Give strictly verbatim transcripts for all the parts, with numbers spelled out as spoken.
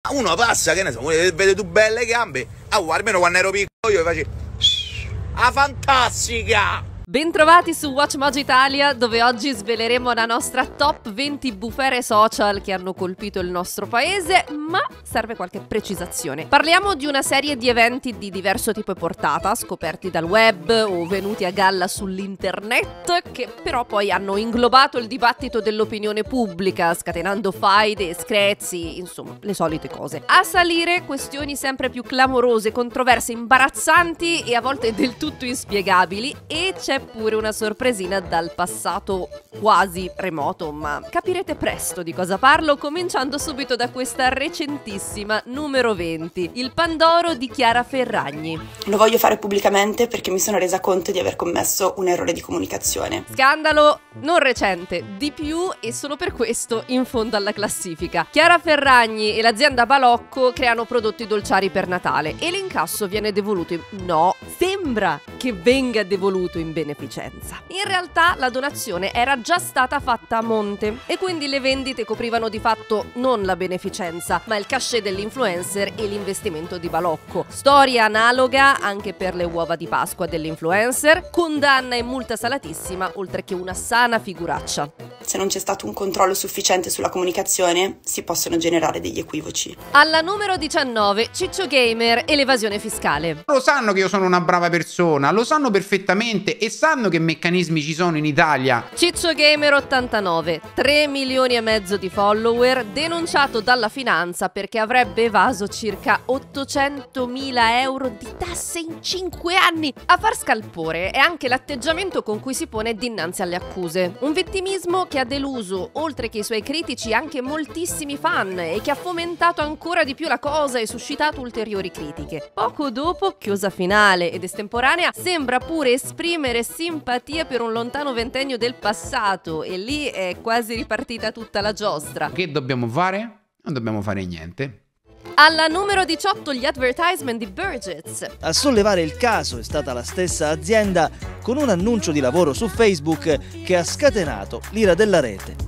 Uno passa, che ne so, vede tu belle gambe. Ah, oh, almeno quando ero piccolo io facevo ah, fantastica! Bentrovati su WatchMojo Italia, dove oggi sveleremo la nostra top venti bufere social che hanno colpito il nostro paese, ma serve qualche precisazione. Parliamo di una serie di eventi di diverso tipo e portata, scoperti dal web o venuti a galla sull'internet, che però poi hanno inglobato il dibattito dell'opinione pubblica, scatenando faide, screzi, insomma, le solite cose. A salire questioni sempre più clamorose, controverse, imbarazzanti e a volte del tutto inspiegabili, e c'è pure una sorpresina dal passato quasi remoto, ma capirete presto di cosa parlo, cominciando subito da questa recentissima numero venti, il Pandoro di Chiara Ferragni. Lo voglio fare pubblicamente perché mi sono resa conto di aver commesso un errore di comunicazione. Scandalo non recente, di più, e solo per questo in fondo alla classifica. Chiara Ferragni e l'azienda Balocco creano prodotti dolciari per Natale e l'incasso viene devoluto in... no, sembra che venga devoluto in beneficenza. In realtà la donazione era già stata fatta a monte e quindi le vendite coprivano di fatto non la beneficenza, ma il cachet dell'influencer e l'investimento di Balocco. Storia analoga anche per le uova di Pasqua dell'influencer, condanna e multa salatissima, oltre che una sana figuraccia. Se non c'è stato un controllo sufficiente sulla comunicazione, si possono generare degli equivoci. Alla numero diciannove, Ciccio Gamer e l'evasione fiscale. Lo sanno che io sono una brava persona, lo sanno perfettamente e sanno che meccanismi ci sono in Italia. Ciccio Gamer ottantanove, tre milioni e mezzo di follower, denunciato dalla finanza perché avrebbe evaso circa ottocentomila euro di tasse in cinque anni. A far scalpore è anche l'atteggiamento con cui si pone dinanzi alle accuse. Un vittimismo che ha deluso, oltre che i suoi critici, anche moltissimi fan e che ha fomentato ancora di più la cosa e suscitato ulteriori critiche. Poco dopo, chiosa finale ed estemporanea, sembra pure esprimere simpatia per un lontano ventennio del passato, e lì è quasi ripartita tutta la giostra. Che dobbiamo fare? Non dobbiamo fare niente. Alla numero diciotto, gli advertisement di Burgess. A sollevare il caso è stata la stessa azienda, con un annuncio di lavoro su Facebook che ha scatenato l'ira della rete.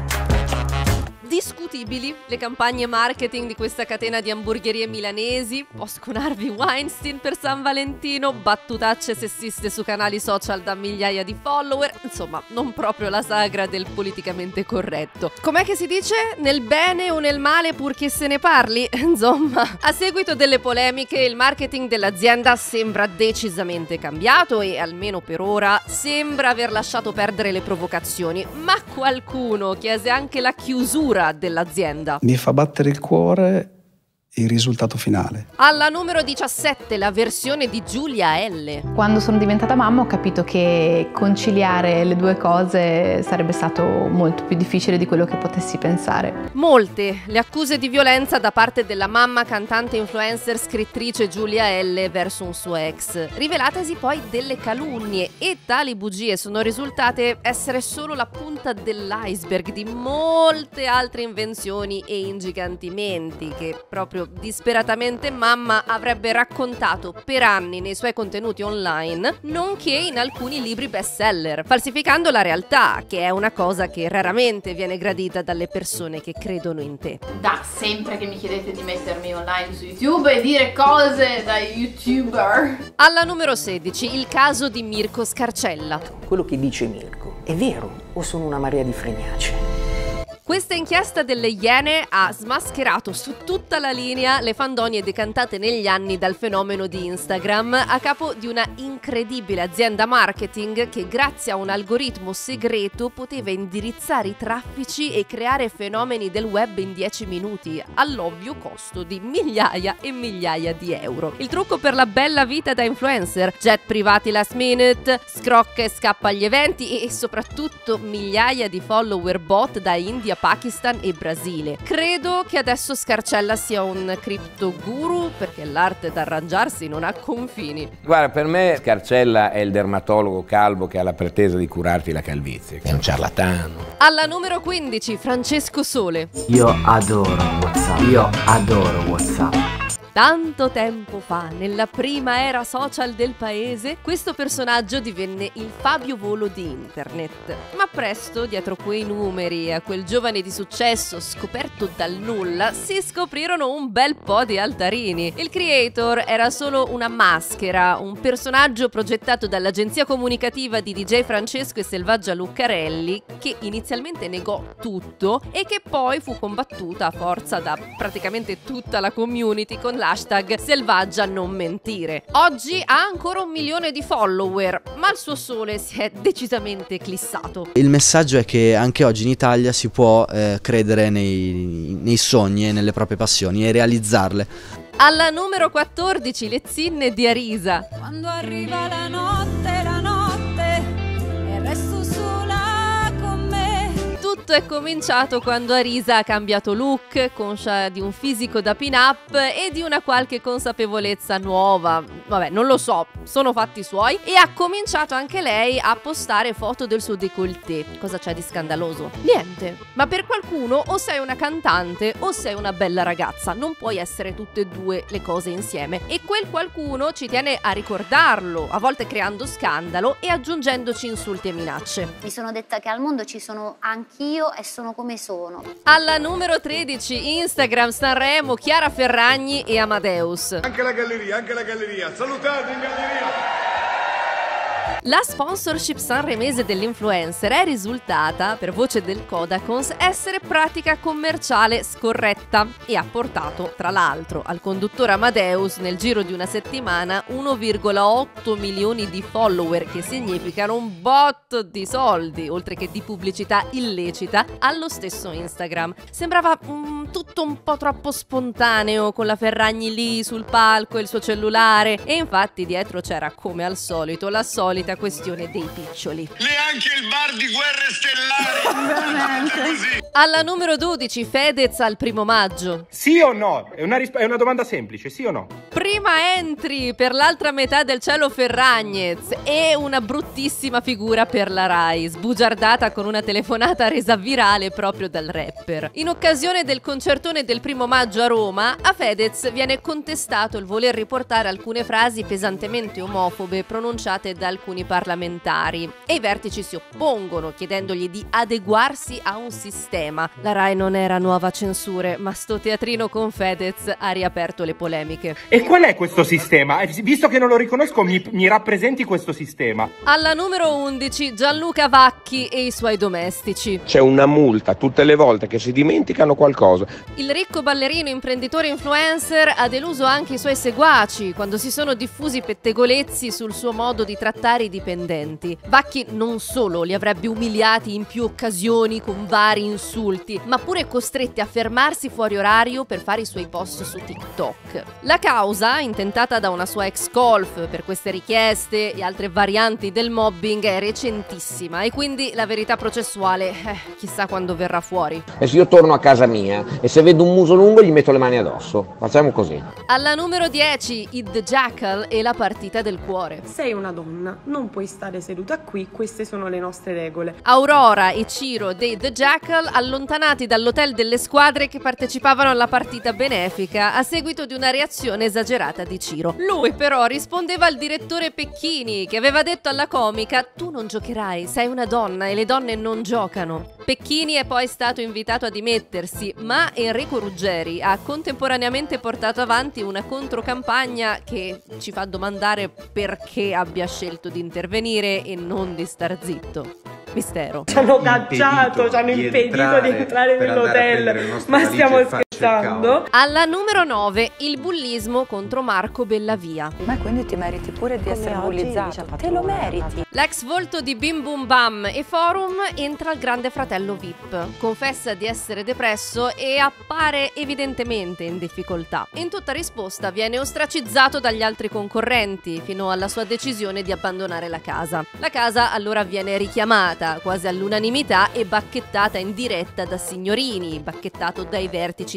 Discutibili le campagne marketing di questa catena di hamburgerie milanesi, post con Harvey Weinstein per San Valentino, battutacce sessiste su canali social da migliaia di follower, insomma non proprio la sagra del politicamente corretto. Com'è che si dice? Nel bene o nel male purché se ne parli? Insomma, a seguito delle polemiche il marketing dell'azienda sembra decisamente cambiato e, almeno per ora, sembra aver lasciato perdere le provocazioni, ma qualcuno chiese anche la chiusura dell'azienda. Mi fa battere il cuore il risultato finale. Alla numero diciassette, la versione di Giulia L. Quando sono diventata mamma ho capito che conciliare le due cose sarebbe stato molto più difficile di quello che potessi pensare. Molte le accuse di violenza da parte della mamma, cantante, influencer, scrittrice Giulia L verso un suo ex, rivelatesi poi delle calunnie, e tali bugie sono risultate essere solo la punta dell'iceberg di molte altre invenzioni e ingigantimenti che proprio disperatamente mamma avrebbe raccontato per anni nei suoi contenuti online, nonché in alcuni libri bestseller, falsificando la realtà, che è una cosa che raramente viene gradita dalle persone che credono in te. Da sempre che mi chiedete di mettermi online su YouTube e dire cose da YouTuber. Alla numero sedici, il caso di Mirko Scarcella. Quello che dice Mirko è vero o sono una marea di fregnacce? Questa inchiesta delle Iene ha smascherato su tutta la linea le fandonie decantate negli anni dal fenomeno di Instagram a capo di una incredibile azienda marketing che, grazie a un algoritmo segreto, poteva indirizzare i traffici e creare fenomeni del web in dieci minuti, all'ovvio costo di migliaia e migliaia di euro. Il trucco per la bella vita da influencer: jet privati last minute, scrocca e scappa agli eventi e soprattutto migliaia di follower bot da India, Pakistan e Brasile. Credo che adesso Scarcella sia un cripto guru, perché l'arte d'arrangiarsi non ha confini. Guarda, per me Scarcella è il dermatologo calvo che ha la pretesa di curarti la calvizie. È un ciarlatano. Alla numero quindici, Francesco Sole. Io adoro WhatsApp. Io adoro WhatsApp. Tanto tempo fa, nella prima era social del paese, questo personaggio divenne il Fabio Volo di internet. Ma presto, dietro quei numeri e a quel giovane di successo scoperto dal nulla, si scoprirono un bel po' di altarini. Il creator era solo una maschera, un personaggio progettato dall'agenzia comunicativa di D J Francesco e Selvaggia Luccarelli, che inizialmente negò tutto e che poi fu combattuta a forza da praticamente tutta la community con l'hashtag Selvaggia non mentire. Oggi ha ancora un milione di follower, ma il suo sole si è decisamente eclissato. Il messaggio è che anche oggi in Italia si può eh, credere nei, nei sogni e nelle proprie passioni e realizzarle. Alla numero quattordici, le zinne di Arisa. Quando arriva la notte, la notte, e resto sola con me. Tutto è cominciato quando Arisa ha cambiato look, conscia di un fisico da pin-up e di una qualche consapevolezza nuova. Vabbè, non lo so, sono fatti suoi. E ha cominciato anche lei a postare foto del suo décolleté. Cosa c'è di scandaloso? Niente. Ma per qualcuno o sei una cantante o sei una bella ragazza. Non puoi essere tutte e due le cose insieme. E quel qualcuno ci tiene a ricordarlo, a volte creando scandalo e aggiungendoci insulti e minacce. Mi sono detta che al mondo ci sono anch'io e sono come sono. Alla numero tredici, Instagram, Sanremo, Chiara Ferragni e Amadeus. Anche la galleria, anche la galleria. Salutate in galleria! La sponsorship sanremese dell'influencer è risultata, per voce del Codacons, essere pratica commerciale scorretta e ha portato, tra l'altro, al conduttore Amadeus nel giro di una settimana uno virgola otto milioni di follower, che significano un botto di soldi, oltre che di pubblicità illecita, allo stesso Instagram. Sembrava mm, tutto un po' troppo spontaneo, con la Ferragni lì sul palco e il suo cellulare, e infatti dietro c'era, come al solito, la solita questione dei piccioli. Neanche il bar di Guerre Stellari. Alla numero dodici, Fedez al primo maggio. Sì o no? È una, è una domanda semplice, sì o no? Prima entry per l'altra metà del cielo Ferragnez e una bruttissima figura per la Rai, sbugiardata con una telefonata resa virale proprio dal rapper. In occasione del concertone del primo maggio a Roma, a Fedez viene contestato il voler riportare alcune frasi pesantemente omofobe pronunciate da alcuni parlamentari e i vertici si oppongono, chiedendogli di adeguarsi a un sistema. La Rai non era nuova censure, ma sto teatrino con Fedez ha riaperto le polemiche. E qual è questo sistema? Visto che non lo riconosco, mi, mi rappresenti questo sistema. Alla numero undici, Gianluca Vacchi e i suoi domestici. C'è una multa tutte le volte che si dimenticano qualcosa. Il ricco ballerino imprenditore influencer ha deluso anche i suoi seguaci quando si sono diffusi pettegolezzi sul suo modo di trattare i dipendenti. Vacchi non solo li avrebbe umiliati in più occasioni con vari insulti, ma pure costretti a fermarsi fuori orario per fare i suoi post su TikTok. La causa, intentata da una sua ex colf per queste richieste e altre varianti del mobbing, è recentissima e quindi la verità processuale eh, chissà quando verrà fuori. E se io torno a casa mia e se vedo un muso lungo gli metto le mani addosso. Facciamo così. Alla numero dieci, Hit the Jackal e la partita del cuore. Sei una donna, non puoi stare seduta qui, queste sono le nostre regole. Aurora e Ciro dei The Jackal allontanati dall'hotel delle squadre che partecipavano alla partita benefica a seguito di una reazione esagerata di Ciro. Lui però rispondeva al direttore Pecchini, che aveva detto alla comica: tu non giocherai, sei una donna e le donne non giocano. Pecchini è poi stato invitato a dimettersi, ma Enrico Ruggeri ha contemporaneamente portato avanti una controcampagna che ci fa domandare perché abbia scelto di intervenire e non di star zitto. Mistero. Ci hanno cacciato, ci hanno impedito di entrare nell'hotel. Ma stiamo scherzando? Alla numero nove, il bullismo contro Marco Bellavia. Ma quindi ti meriti pure di Come essere bullizzato. Te lo meriti. L'ex volto di Bim Bum Bam e Forum entra al Grande Fratello V I P. Confessa di essere depresso e appare evidentemente in difficoltà. In tutta risposta viene ostracizzato dagli altri concorrenti fino alla sua decisione di abbandonare la casa. La casa allora viene richiamata quasi all'unanimità e bacchettata in diretta da Signorini, bacchettato dai vertici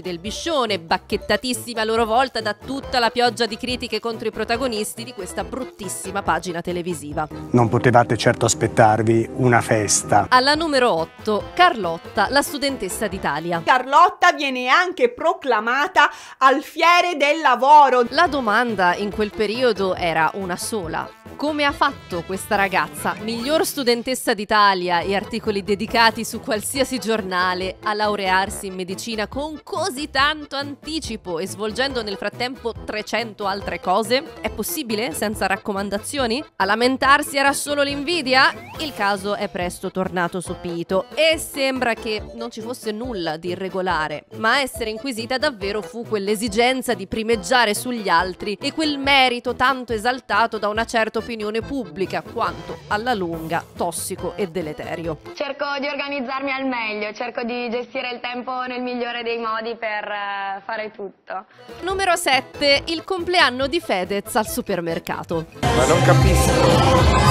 del Biscione, bacchettatissimi a loro volta da tutta la pioggia di critiche contro i protagonisti di questa bruttissima pagina televisiva. Non potevate certo aspettarvi una festa. Alla numero otto, Carlotta, la studentessa d'Italia. Carlotta viene anche proclamata alfiere del lavoro. La domanda in quel periodo era una sola. Come ha fatto questa ragazza, miglior studentessa d'Italia e articoli dedicati su qualsiasi giornale, a laurearsi in medicina con così tanto anticipo e svolgendo nel frattempo trecento altre cose? È possibile senza raccomandazioni? A lamentarsi era solo l'invidia? Il caso è presto tornato sopito e sembra che non ci fosse nulla di irregolare, ma a essere inquisita davvero fu quell'esigenza di primeggiare sugli altri e quel merito tanto esaltato da una certa opinione pubblica, quanto alla lunga tossico e deleterio. Cerco di organizzarmi al meglio, cerco di gestire il tempo nel migliore dei modi per uh, fare tutto. Numero sette, il compleanno di Fedez al supermercato. Ma non capisco.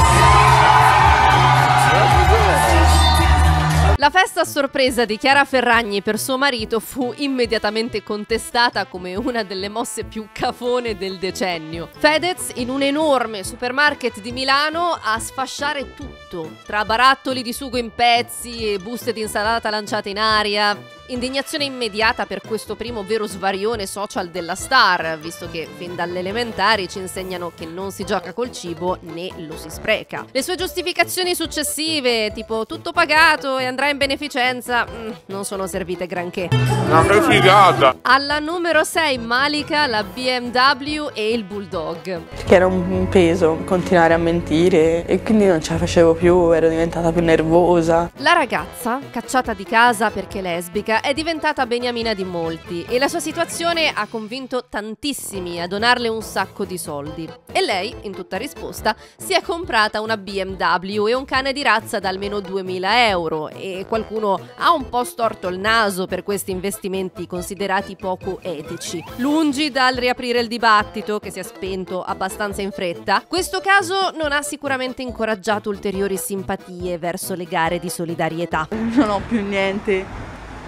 La festa a sorpresa di Chiara Ferragni per suo marito fu immediatamente contestata come una delle mosse più cafone del decennio. Fedez in un enorme supermarket di Milano a sfasciare tutto, tra barattoli di sugo in pezzi e buste di insalata lanciate in aria. Indignazione immediata per questo primo vero svarione social della star, visto che fin dalle elementari ci insegnano che non si gioca col cibo né lo si spreca. Le sue giustificazioni successive, tipo tutto pagato e andrà in beneficenza, mm, non sono servite granché. Una che figata! Alla numero sei, Malika, la B M W e il Bulldog. Che era un peso continuare a mentire e quindi non ce la facevo più, ero diventata più nervosa. La ragazza, cacciata di casa perché lesbica, è diventata beniamina di molti e la sua situazione ha convinto tantissimi a donarle un sacco di soldi. E lei, in tutta risposta, si è comprata una B M W e un cane di razza da almeno duemila euro e qualcuno ha un po' storto il naso per questi investimenti considerati poco etici. Lungi dal riaprire il dibattito, che si è spento abbastanza in fretta, questo caso non ha sicuramente incoraggiato ulteriori simpatie verso le gare di solidarietà. Non ho più niente.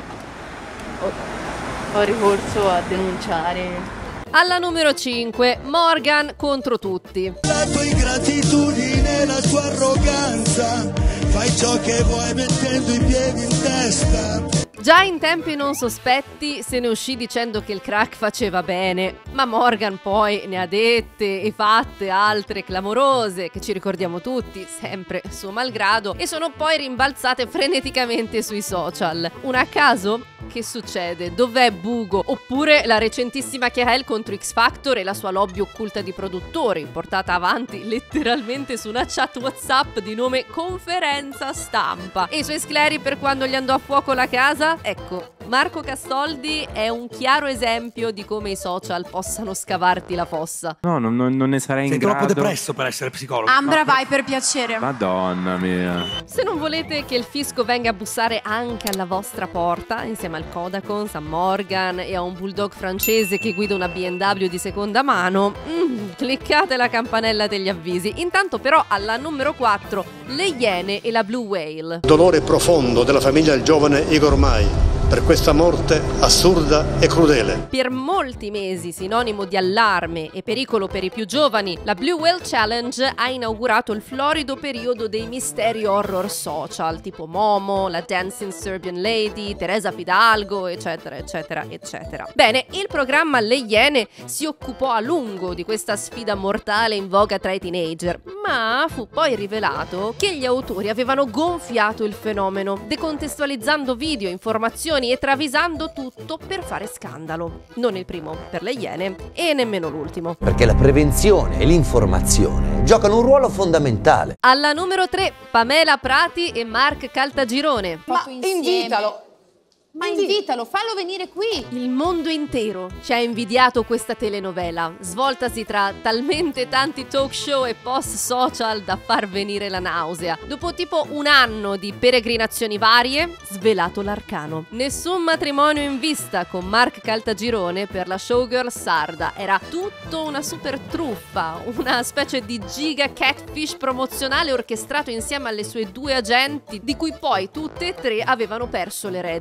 Ho, ho ricorso a denunciare. Alla numero cinque, Morgan contro tutti. La tua ingratitudine, la tua arroganza, fai ciò che vuoi mettendo i piedi in testa. Già in tempi non sospetti se ne uscì dicendo che il crack faceva bene, ma Morgan poi ne ha dette e fatte altre clamorose che ci ricordiamo tutti, sempre suo malgrado, e sono poi rimbalzate freneticamente sui social. Un a caso? Che succede? Dov'è Bugo? Oppure la recentissima Chiahel contro X Factor e la sua lobby occulta di produttori, portata avanti letteralmente su una chat WhatsApp di nome Conferenza Stampa. E i suoi scleri per quando gli andò a fuoco la casa? Ecco, Marco Castoldi è un chiaro esempio di come i social possano scavarti la fossa. No, non, non, non ne sarei in Sei grado. Sei troppo depresso per essere psicologo. Ambra, vai per piacere. Madonna mia. Se non volete che il fisco venga a bussare anche alla vostra porta, insieme al Kodakons, a Morgan e a un bulldog francese che guida una B M W di seconda mano, mm, cliccate la campanella degli avvisi. Intanto però alla numero quattro, le Iene e la Blue Whale. Dolore profondo della famiglia del giovane Igor Mai per questa morte assurda e crudele. Per molti mesi sinonimo di allarme e pericolo per i più giovani, la Blue Whale Challenge ha inaugurato il florido periodo dei misteri horror social, tipo Momo, la Dancing Serbian Lady, Teresa Fidalgo, eccetera, eccetera, eccetera. Bene, il programma Le Iene si occupò a lungo di questa sfida mortale in voga tra i teenager, ma fu poi rivelato che gli autori avevano gonfiato il fenomeno, decontestualizzando video, informazioni e travisando tutto per fare scandalo. Non il primo per le Iene e nemmeno l'ultimo. Perché la prevenzione e l'informazione giocano un ruolo fondamentale. Alla numero tre, Pamela Prati e Mark Caltagirone. Ma invitalo! Ma invitalo, fallo venire qui! Il mondo intero ci ha invidiato questa telenovela, svoltasi tra talmente tanti talk show e post social da far venire la nausea. Dopo tipo un anno di peregrinazioni varie, svelato l'arcano. Nessun matrimonio in vista con Mark Caltagirone per la showgirl sarda. Era tutto una super truffa, una specie di giga catfish promozionale orchestrato insieme alle sue due agenti, di cui poi tutte e tre avevano perso le redini.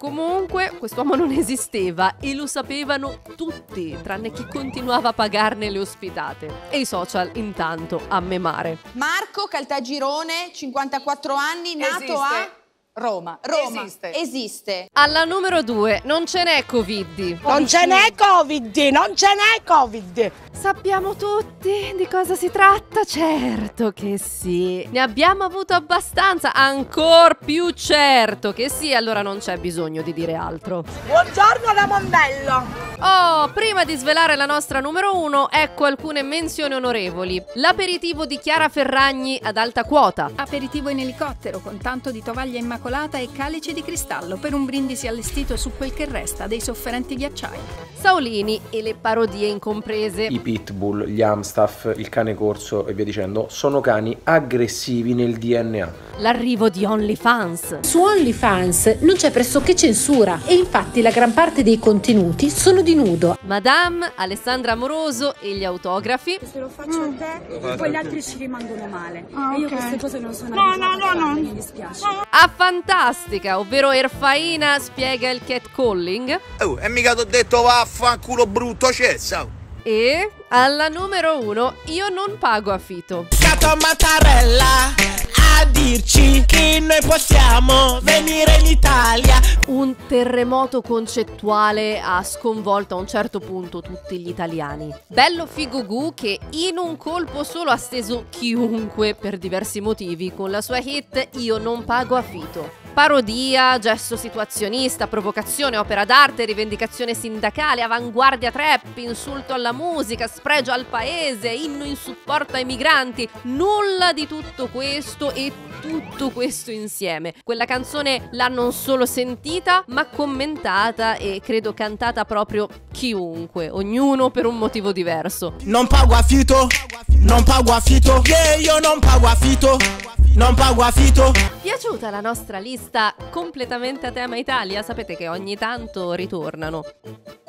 Comunque, quest'uomo non esisteva e lo sapevano tutti, tranne chi continuava a pagarne le ospitate. E i social intanto a memare. Marco Caltagirone, cinquantaquattro anni, nato Esiste. a Roma. Roma. Esiste. Esiste. Alla numero due, non ce n'è Covid. Non ce n'è Covid, non ce n'è Covid. Sappiamo tutti di cosa si tratta? Certo che sì. Ne abbiamo avuto abbastanza, ancor più certo che sì, allora non c'è bisogno di dire altro. Buongiorno da Mondello. Oh, prima di svelare la nostra numero uno, ecco alcune menzioni onorevoli. L'aperitivo di Chiara Ferragni ad alta quota. Aperitivo in elicottero con tanto di tovaglia immacolata e calice di cristallo per un brindisi allestito su quel che resta dei sofferenti ghiacciai. Saulini e le parodie incomprese. I pitbull, gli Amstaff, il cane corso e via dicendo sono cani aggressivi nel D N A. L'arrivo di OnlyFans. Su OnlyFans non c'è pressoché censura e infatti la gran parte dei contenuti sono di nudo. Madame, Alessandra Amoroso e gli autografi. Se lo faccio a te, poi gli altri ci rimangono male. Ah, e io ok. queste cose non sono No, abituata no, a no, farle, no. mi dispiace. A Fantastica, ovvero Erfaina spiega il catcalling. Oh, e mica t'ho detto vaffanculo brutto cessa. E alla numero uno, io non pago affitto. Cato Mattarella a dirci che noi possiamo venire in Italia. Un terremoto concettuale ha sconvolto a un certo punto tutti gli italiani. Bello Figugu che in un colpo solo ha steso chiunque per diversi motivi con la sua hit Io non pago affitto. Parodia, gesto situazionista, provocazione, opera d'arte, rivendicazione sindacale, avanguardia trap, insulto alla musica, spregio al paese, inno in supporto ai migranti. Nulla di tutto questo e tutto questo insieme. Quella canzone l'ha non solo sentita, ma commentata e credo cantata proprio chiunque, ognuno per un motivo diverso. Non pago affitto, non pago affitto, yeah, io non pago affitto. Non pago affitto. Piaciuta la nostra lista completamente a tema Italia? Sapete che ogni tanto ritornano.